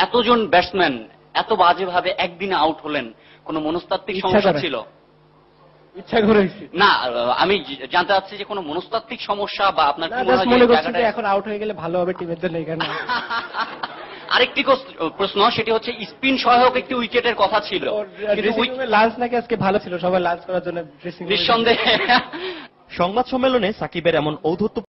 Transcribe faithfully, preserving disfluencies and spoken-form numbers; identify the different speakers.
Speaker 1: এতজন ব্যাটসম্যান এত বাজেভাবে একদিনে আউট হলেন, কোন মনস্তাত্ত্বিক সমস্যা ছিল?
Speaker 2: ইচ্ছা করে হয়েছে
Speaker 1: না, আমি জানতে চাচ্ছি যে কোন মনস্তাত্ত্বিক সমস্যা বা আপনার কি মনে হয়
Speaker 2: মনে
Speaker 1: যে
Speaker 2: করছি
Speaker 1: জায়গাটা-
Speaker 2: যে এখন আউট হয়ে গেলে ভালো হবে টিমের জন্য এখানে।
Speaker 1: আরেকটি কোস- প্রশ্ন, সেটি হচ্ছে স্পিন সহায়ক একটি উইকেটের কথা ছিল, কিন্তু উইক-
Speaker 2: লাঞ্চ নাকি আজকে ভালো ছিল, সবাই লাঞ্চ করার জন্য ড্রেসিং
Speaker 1: নিঃসন্দেহে
Speaker 3: সংবাদ সম্মেলনে সাকিবের এমন ঔদ্ধত্য